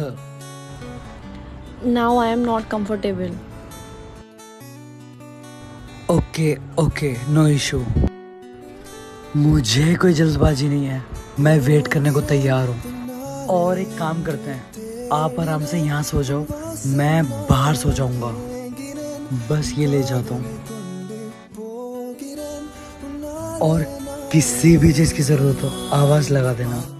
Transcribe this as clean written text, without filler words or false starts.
Now I am not comfortable. Okay, no issue. मुझे कोई जल्दबाजी नहीं है, मैं वेट करने को तैयार हूँ। और एक काम करते हैं, आप आराम से यहाँ सो जाओ, मैं बाहर सो जाऊंगा। बस ये ले जाता हूँ। और किसी भी चीज़ की ज़रूरत हो आवाज़ लगा देना।